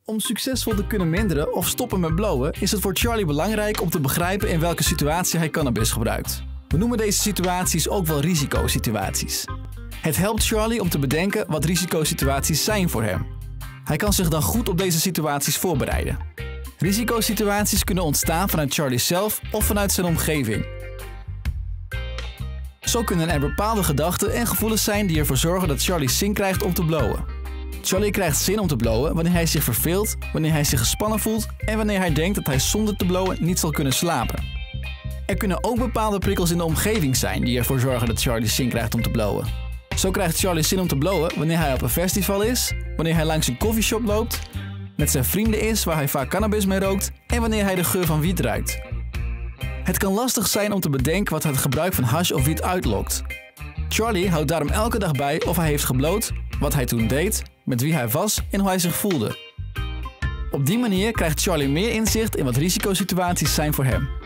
Om succesvol te kunnen minderen of stoppen met blowen is het voor Charlie belangrijk om te begrijpen in welke situatie hij cannabis gebruikt. We noemen deze situaties ook wel risicosituaties. Het helpt Charlie om te bedenken wat risicosituaties zijn voor hem. Hij kan zich dan goed op deze situaties voorbereiden. Risicosituaties kunnen ontstaan vanuit Charlie zelf of vanuit zijn omgeving. Zo kunnen er bepaalde gedachten en gevoelens zijn die ervoor zorgen dat Charlie zin krijgt om te blowen. Charlie krijgt zin om te blowen wanneer hij zich verveelt, wanneer hij zich gespannen voelt en wanneer hij denkt dat hij zonder te blowen niet zal kunnen slapen. Er kunnen ook bepaalde prikkels in de omgeving zijn die ervoor zorgen dat Charlie zin krijgt om te blowen. Zo krijgt Charlie zin om te blowen wanneer hij op een festival is, wanneer hij langs een koffieshop loopt, met zijn vrienden is waar hij vaak cannabis mee rookt en wanneer hij de geur van wiet ruikt. Het kan lastig zijn om te bedenken wat het gebruik van hash of wiet uitlokt. Charlie houdt daarom elke dag bij of hij heeft gebloot, wat hij toen deed, met wie hij was en hoe hij zich voelde. Op die manier krijgt Charlie meer inzicht in wat risicosituaties zijn voor hem.